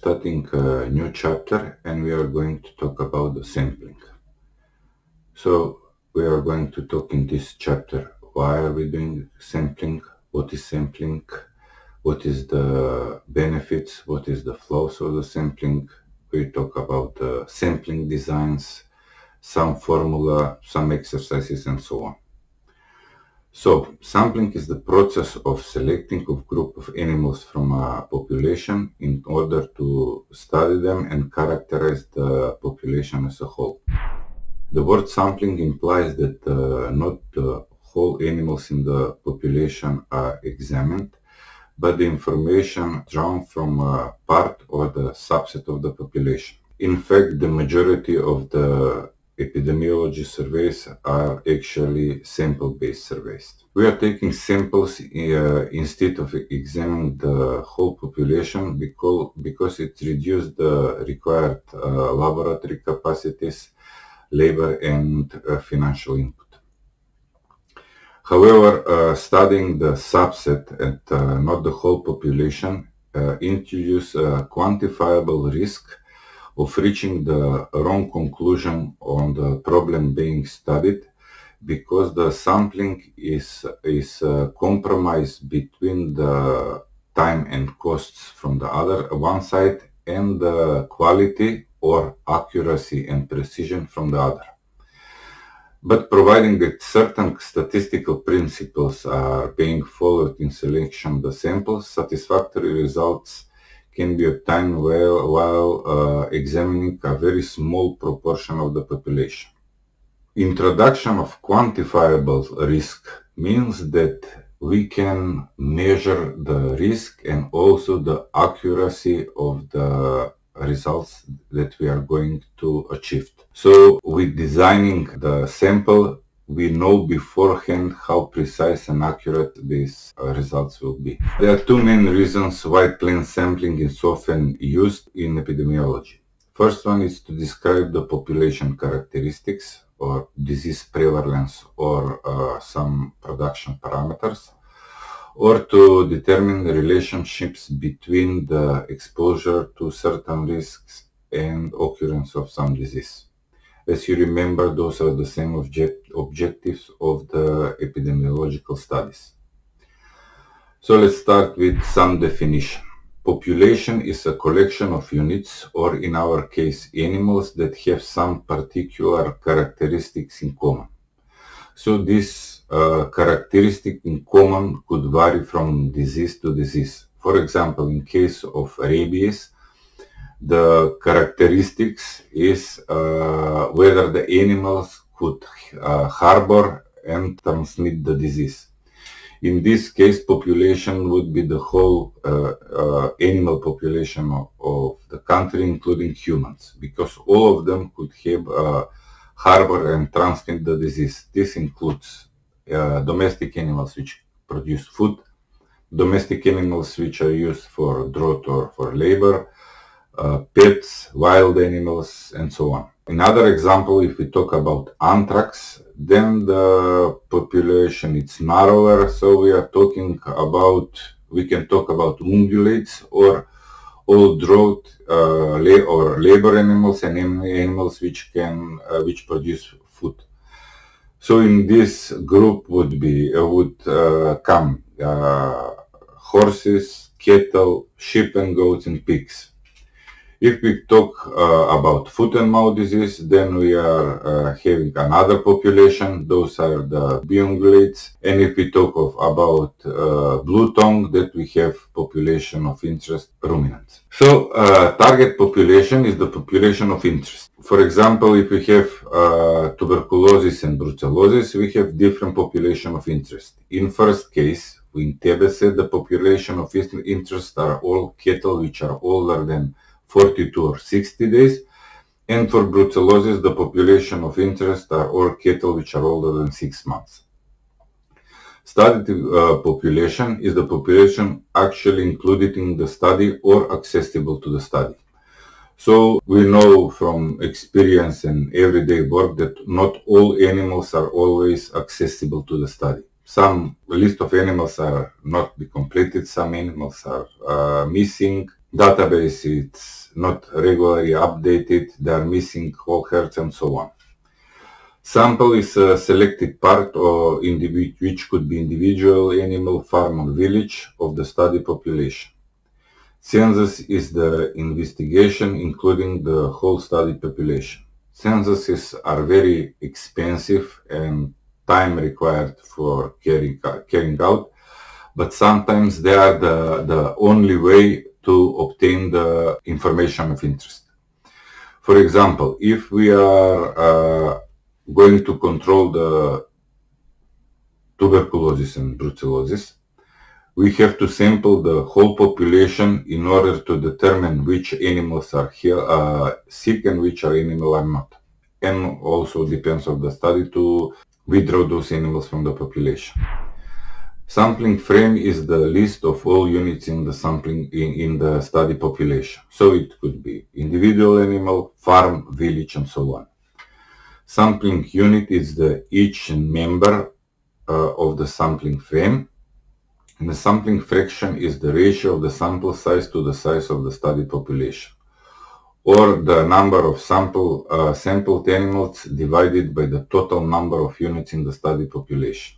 starting a new chapter and we are going to talk about the sampling. So we are going to talk in this chapter why are we doing sampling, what is sampling, what is the benefits, what is the flaws of the sampling. We talk about sampling designs, some formula, some exercises and so on. So, sampling is the process of selecting a group of animals from a population in order to study them and characterize the population as a whole. The word sampling implies that not the whole animals in the population are examined, but the information drawn from a part or the subset of the population. In fact, the majority of the epidemiology surveys are actually sample-based surveys. We are taking samples instead of examining the whole population because it reduces the required laboratory capacities, labor and financial input. However, studying the subset and not the whole population introduces a quantifiable risk of reaching the wrong conclusion on the problem being studied, because the sampling is a compromise between the time and costs from the one side and the quality or accuracy and precision from the other. But providing that certain statistical principles are being followed in selection of the samples, satisfactory results can be obtained while examining a very small proportion of the population. Introduction of quantifiable risk means that we can measure the risk and also the accuracy of the results that we are going to achieve. So with designing the sample, we know beforehand how precise and accurate these results will be. There are two main reasons why plain sampling is often used in epidemiology. First one is to describe the population characteristics or disease prevalence or some production parameters, or to determine the relationships between the exposure to certain risks and occurrence of some disease. As you remember, those are the same objectives of the epidemiological studies. So let's start with some definition. Population is a collection of units, or in our case, animals that have some particular characteristics in common. So this characteristic in common could vary from disease to disease. For example, in case of rabies, the characteristics is whether the animals could harbor and transmit the disease. In this case, population would be the whole animal population of the country, including humans, because all of them could have harbor and transmit the disease. This includes domestic animals which produce food, domestic animals which are used for draught or for labor, pets, wild animals, and so on. Another example, if we talk about anthrax, then the population is narrower, so we can talk about ungulates or all drought or labor animals and animals which produce food. So in this group would come horses, cattle, sheep and goats and pigs. If we talk about foot and mouth disease, then we are having another population. Those are the ungulates. And if we talk about blue tongue, that we have population of interest, ruminants. So target population is the population of interest. For example, if we have tuberculosis and brucellosis, we have different population of interest. In first case, in TBC, the population of interest are all cattle which are older than 42 or 60 days, and for brucellosis the population of interest are all cattle which are older than 6 months. Studied population is the population actually included in the study or accessible to the study. So we know from experience and everyday work that not all animals are always accessible to the study. Some list of animals are not completed, some animals are missing, database it's not regularly updated, they are missing whole herds and so on. Sample is a selected part or which could be individual, animal, farm or village of the study population. Census is the investigation including the whole study population. Censuses are very expensive and time required for carrying out, but sometimes they are the only way to obtain the information of interest. For example, if we are going to control the tuberculosis and brucellosis, we have to sample the whole population in order to determine which animals are sick and which animals are not. And also depends on the study to withdraw those animals from the population. Sampling frame is the list of all units in the sampling in the study population. So it could be individual animal, farm, village, and so on. Sampling unit is the each member of the sampling frame. And the sampling fraction is the ratio of the sample size to the size of the study population, or the number of sampled animals divided by the total number of units in the study population.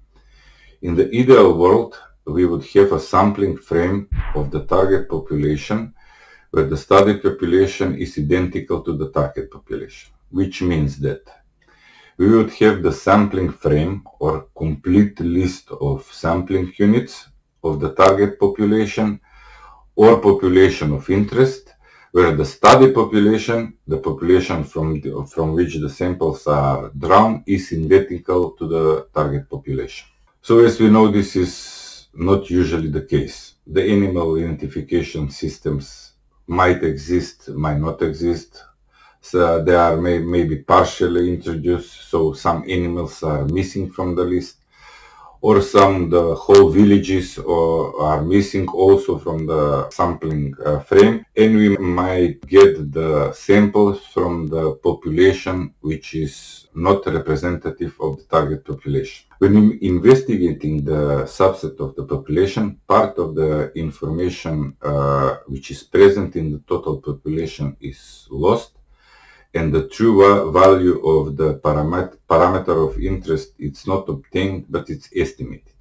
In the ideal world, we would have a sampling frame of the target population where the study population is identical to the target population, which means that we would have the sampling frame or complete list of sampling units of the target population or population of interest, where the study population, the population from which the samples are drawn, is identical to the target population. So as we know, this is not usually the case. The animal identification systems might exist, might not exist. So they are maybe partially introduced, so some animals are missing from the list, or the whole villages are missing also from the sampling frame, and we might get the samples from the population which is not representative of the target population. When investigating the subset of the population, part of the information which is present in the total population is lost, and the true value of the parameter of interest is not obtained, but it's estimated.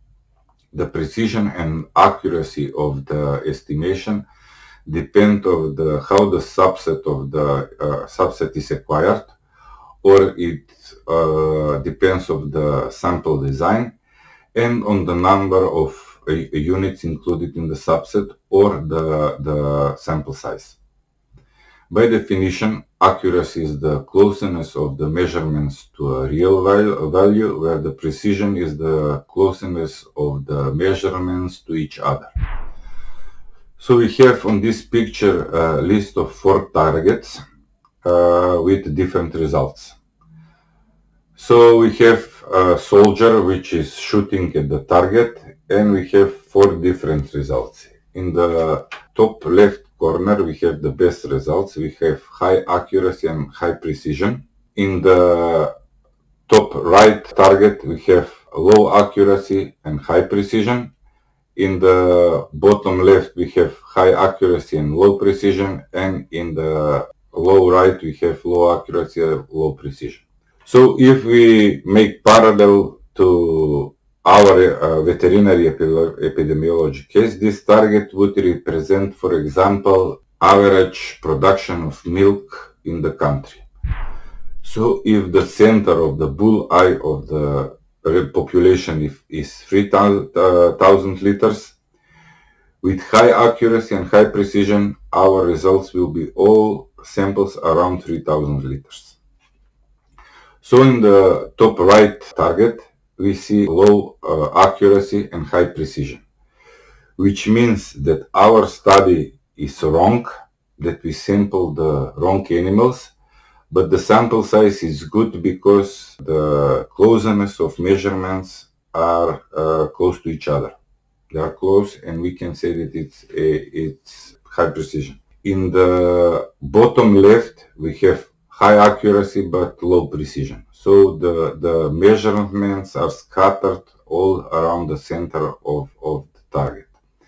The precision and accuracy of the estimation depend on how the subset of the subset is acquired, or it depends on the sample design and on the number of units included in the subset or the sample size. By definition, accuracy is the closeness of the measurements to a real value, where the precision is the closeness of the measurements to each other. So we have on this picture a list of 4 targets with different results. So we have a soldier which is shooting at the target, and we have 4 different results. In the top left corner we have the best results. We have high accuracy and high precision. In the top right target we have low accuracy and high precision. In the bottom left we have high accuracy and low precision, and in the low right we have low accuracy and low precision. So if we make parallel to our veterinary epidemiology case, this target would represent, for example, average production of milk in the country. So if the center of the bullseye of the population is 3,000 liters, with high accuracy and high precision, our results will be all samples around 3,000 liters. So in the top right target, we see low accuracy and high precision, which means that our study is wrong, that we sampled the wrong animals, but the sample size is good because the closeness of measurements are close to each other. They are close, and we can say that it's high precision. In the bottom left, we have high accuracy but low precision. So the measurements are scattered all around the center of the target.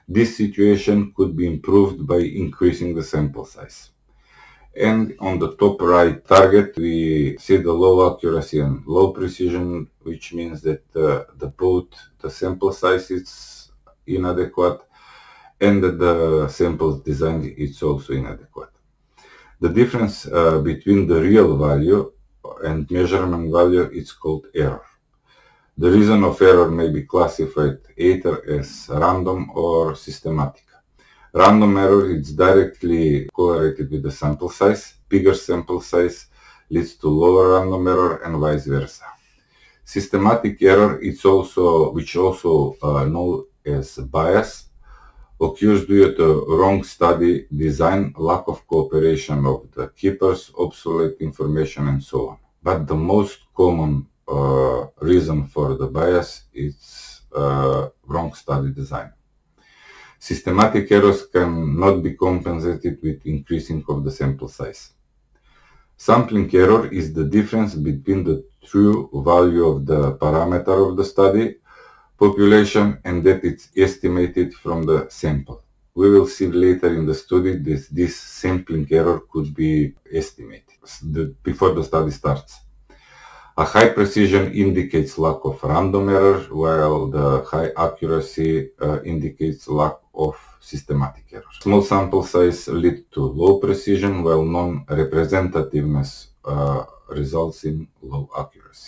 This situation could be improved by increasing the sample size. And on the top right target, we see the low accuracy and low precision, which means that both the sample size is inadequate and that the sample design is also inadequate. The difference between the real value and measurement value is called error. The reason of error may be classified either as random or systematic. Random error is directly correlated with the sample size. Bigger sample size leads to lower random error and vice versa. Systematic error, which also known as bias, occurs due to wrong study design, lack of cooperation of the keepers, obsolete information, and so on. But the most common reason for the bias is wrong study design. Systematic errors cannot be compensated with increasing of the sample size. Sampling error is the difference between the true value of the parameter of the study population and that it's estimated from the sample. We will see later in the study that this sampling error could be estimated before the study starts. A high precision indicates lack of random error, while the high accuracy indicates lack of systematic error. Small sample size leads to low precision, while non-representativeness results in low accuracy.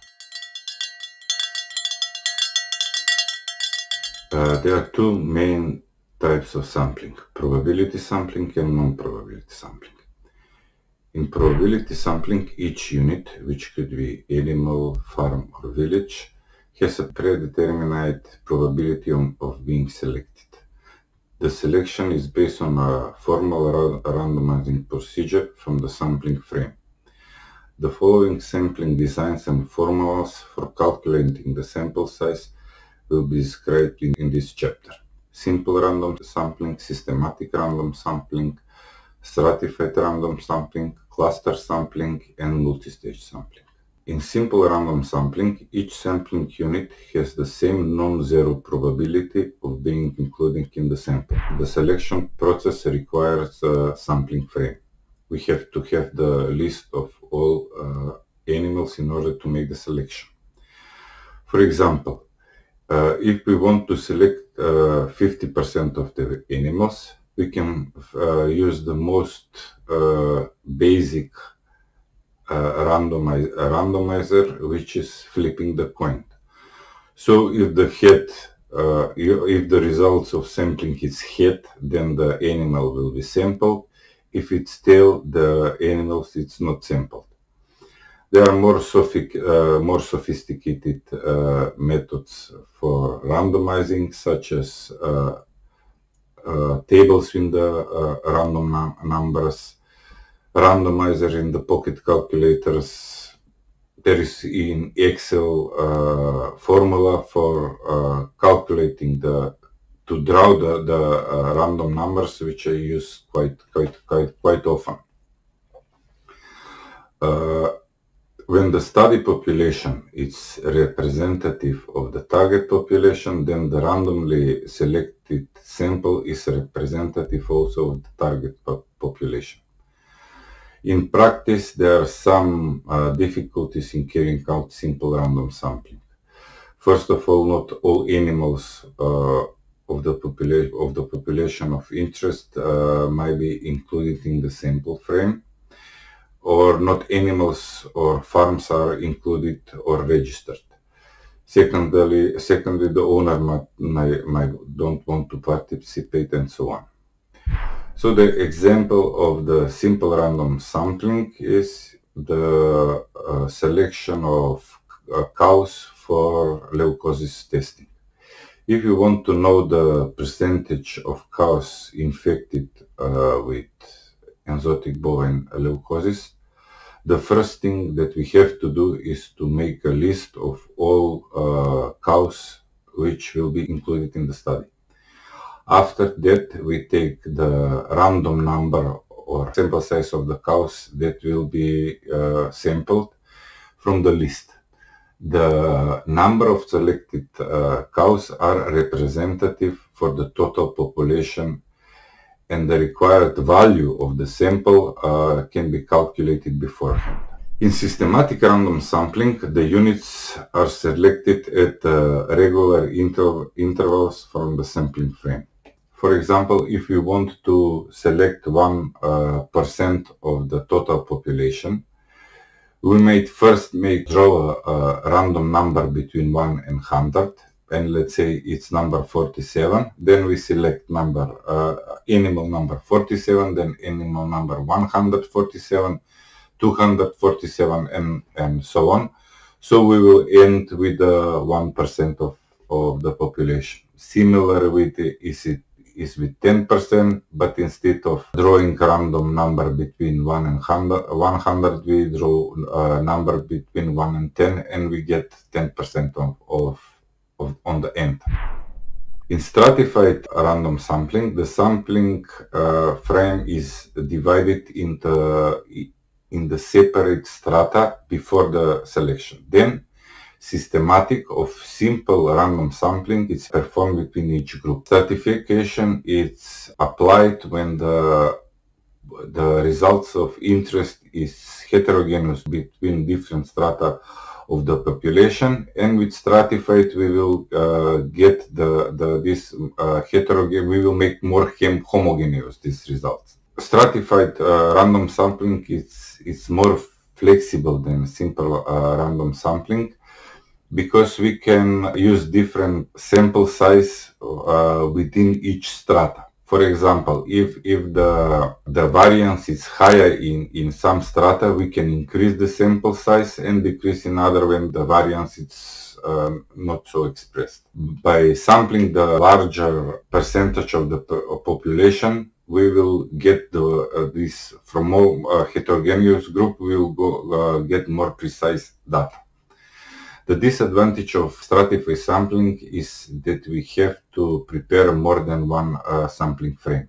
There are two main types of sampling: probability sampling and non-probability sampling. In probability sampling, each unit, which could be animal, farm, or village, has a predetermined probability of being selected. The selection is based on a formal randomizing procedure from the sampling frame. The following sampling designs and formulas for calculating the sample size will be described in this chapter: simple random sampling, systematic random sampling, stratified random sampling, cluster sampling, and multistage sampling. In simple random sampling, each sampling unit has the same non-zero probability of being included in the sample. The selection process requires a sampling frame. We have to have the list of all animals in order to make the selection. For example, if we want to select 50% of the animals, we can use the most basic randomizer, which is flipping the coin. So if if the results of sampling is head, then the animal will be sampled. If it's tail, the animals it's not sampled. There are more sophisticated methods for randomizing, such as tables in the random numbers, randomizer in the pocket calculators. There is in Excel formula for calculating to draw the random numbers, which I use quite often. When the study population is representative of the target population, then the randomly selected sample is representative also of the target population. In practice, there are some difficulties in carrying out simple random sampling. First of all, not all animals of the population of interest might be included in the sample frame, or not animals or farms are included or registered. Secondly, the owner might don't want to participate, and so on. So the example of the simple random sampling is the selection of cows for leukosis testing. If you want to know the percentage of cows infected with enzootic bovine leukosis, the first thing that we have to do is to make a list of all cows which will be included in the study. After that, we take the random number or sample size of the cows that will be sampled from the list. the number of selected cows are representative for the total population, and the required value of the sample can be calculated beforehand. In systematic random sampling, the units are selected at regular intervals from the sampling frame. For example, if we want to select 1% of the total population, we may first draw a random number between 1 and 100, and let's say it's number 47. Then we select animal number 47, then animal number 147, 247, and so on. So we will end with 1% of the population. Similar with is with 10%, but instead of drawing a random number between 1 and 100, we draw a number between 1 and 10, and we get 10% on the end. In stratified random sampling, the sampling frame is divided in the separate strata before the selection. Then systematic of simple random sampling is performed between each group. Stratification is applied when the results of interest is heterogeneous between different strata of the population, and with stratified we will get we will make more homogeneous these results. Stratified random sampling is more flexible than simple random sampling, because we can use different sample size within each strata. For example, if the variance is higher in some strata, we can increase the sample size and decrease in other when the variance is not so expressed. By sampling the larger percentage of the population, we will get this from more heterogeneous group. We will get more precise data. The disadvantage of stratified sampling is that we have to prepare more than one sampling frame.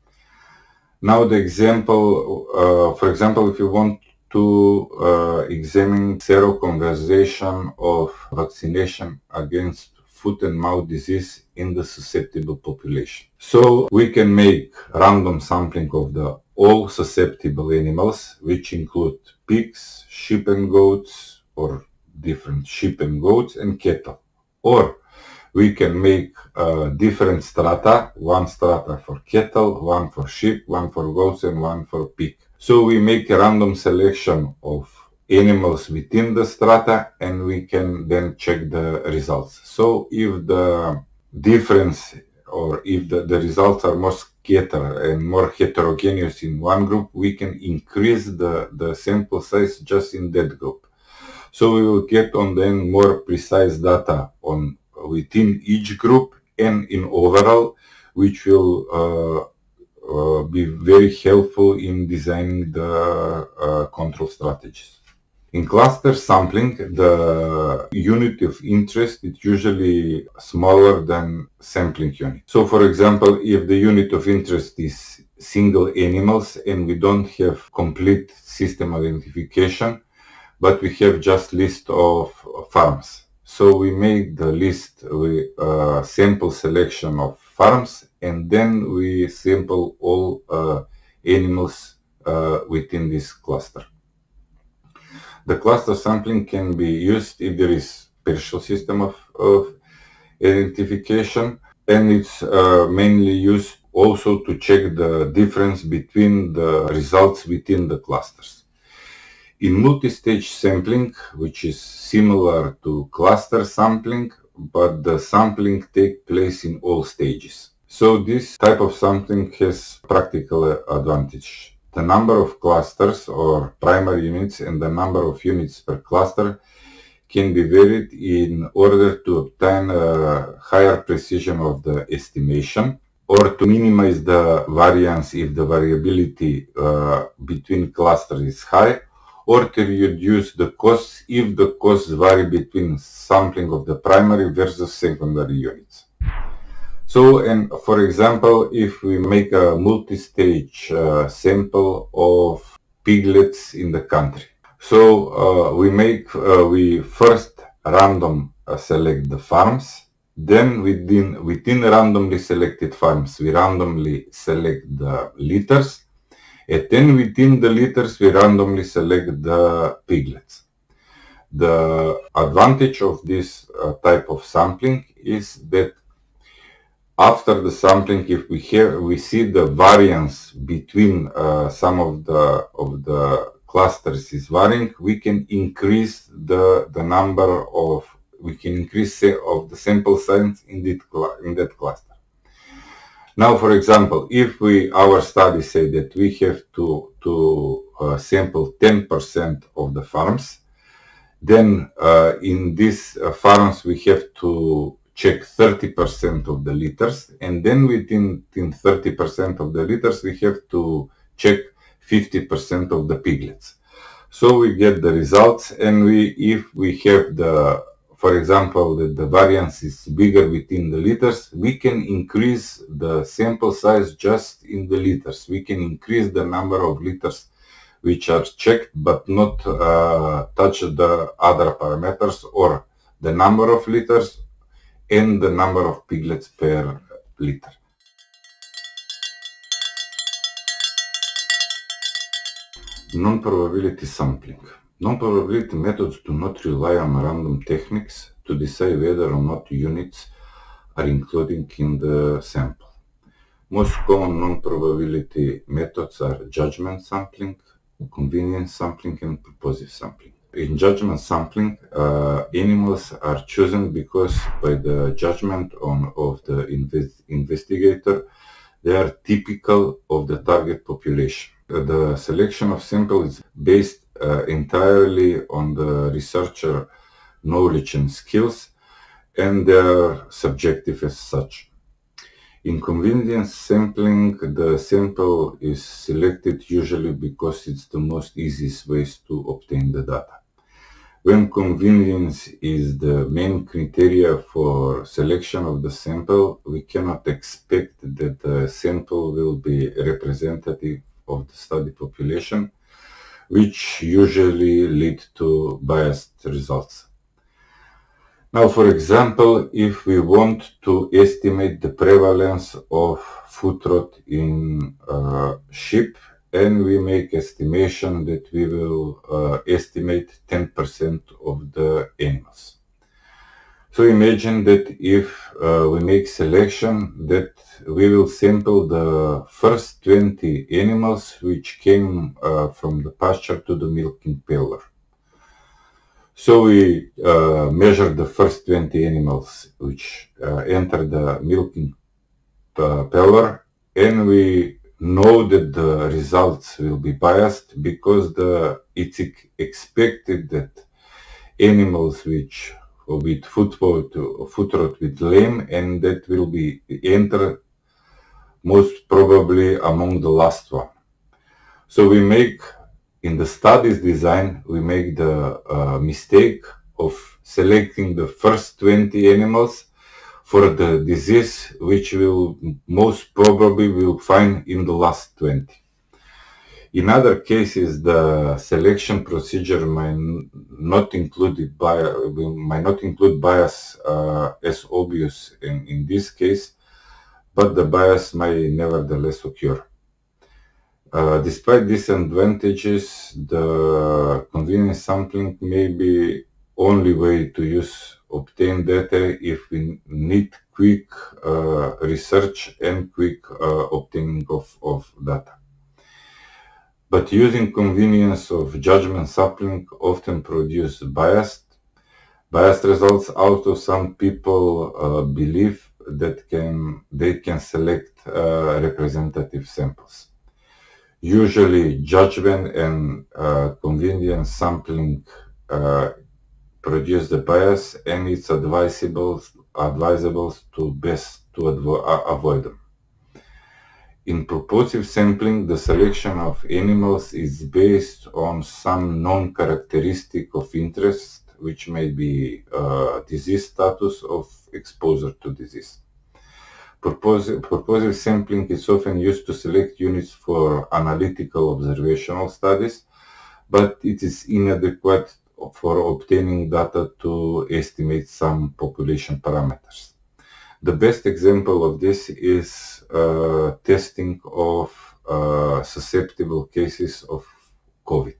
Now the example, for example, if you want to examine seroconversion of vaccination against foot and mouth disease in the susceptible population. So we can make random sampling of all susceptible animals, which include pigs, sheep and goats, or different sheep and goats, and cattle. Or we can make different strata, one strata for cattle, one for sheep, one for goats, and one for pig. So we make a random selection of animals within the strata, and we can then check the results. So if the difference, or if the results are more scattered and more heterogeneous in one group, we can increase the sample size just in that group. So we will get on then more precise data on within each group and in overall, which will be very helpful in designing the control strategies. In cluster sampling, the unit of interest is usually smaller than sampling unit. So for example, if the unit of interest is single animals and we don't have complete system identification, but we have just list of farms. So we make the list with sample selection of farms, and then we sample all animals within this cluster. The cluster sampling can be used if there is partial system of identification, and it's mainly used also to check the difference between the results within the clusters. In multi-stage sampling, which is similar to cluster sampling, but the sampling takes place in all stages. So this type of sampling has practical advantage. The number of clusters or primary units and the number of units per cluster can be varied in order to obtain a higher precision of the estimation, or to minimize the variance if the variability between clusters is high, or to reduce the costs if the costs vary between sampling of the primary versus secondary units. So, and for example, if we make a multi-stage sample of piglets in the country, so we first random select the farms. Then within randomly selected farms, we randomly select the litters. And then within the litters, we randomly select the piglets. The advantage of this type of sampling is that after the sampling, if we see the variance between some of the clusters is varying, we can increase the number of of the sample size in that cluster. Now, for example, if our study say that we have to sample 10% of the farms, then in these farms we have to check 30% of the litters, and then within 30% of the litters we have to check 50% of the piglets. So we get the results, and if we have for example, that the variance is bigger within the litters, we can increase the sample size just in the litters. We can increase the number of litters which are checked but not touch the other parameters, or the number of litters and the number of piglets per liter. Non-probability sampling. Non-probability methods do not rely on random techniques to decide whether or not units are included in the sample. Most common non-probability methods are judgment sampling, convenience sampling, and purposive sampling. In judgment sampling, animals are chosen because by the judgment of the investigator, they are typical of the target population. The selection of samples is based entirely on the researcher knowledge and skills, and they are subjective as such. In convenience sampling, the sample is selected usually because it's the most easiest ways to obtain the data. When convenience is the main criteria for selection of the sample, we cannot expect that the sample will be representative of the study population, which usually lead to biased results. Now, for example, if we want to estimate the prevalence of foot rot in sheep, and we make estimation that we will estimate 10% of the animals. So imagine that if we make selection, that we will sample the first 20 animals which came from the pasture to the milking parlor. So we measure the first 20 animals which enter the milking parlor, and we know that the results will be biased because it's expected that animals which with foot rot with lame, and that will be enter most probably among the last one. So we make, in the study's design, we make the mistake of selecting the first 20 animals for the disease which will most probably will find in the last 20. In other cases, the selection procedure might not include bias as obvious in this case, but the bias may nevertheless occur. Despite these advantages, the convenience sampling may be only way to obtain data if we need quick research and quick obtaining of data. But using convenience of judgment sampling often produce biased results. Also, some people believe that they can select representative samples. Usually, judgment and convenience sampling produce the bias, and it's advisable to avoid them. In purposive sampling, the selection of animals is based on some known characteristic of interest, which may be disease status of exposure to disease. Purposive sampling is often used to select units for analytical observational studies, but it is inadequate for obtaining data to estimate some population parameters. The best example of this is testing of susceptible cases of COVID.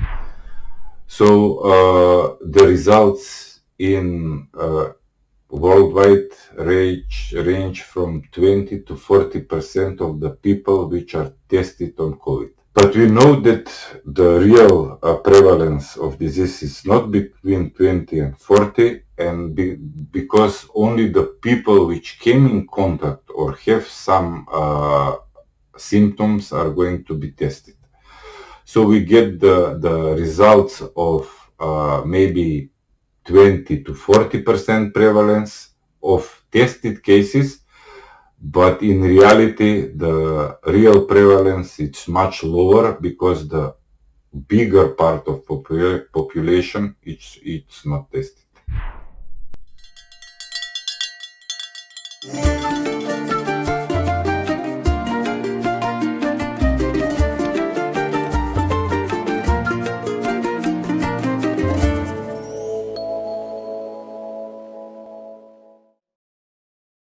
So the results in worldwide range from 20 to 40% of the people which are tested on COVID. But we know that the real prevalence of disease is not between 20 and 40, and because only the people which came in contact or have some symptoms are going to be tested. So we get the results of maybe 20 to 40% prevalence of tested cases, but in reality the real prevalence is much lower because the bigger part of population it's not tested.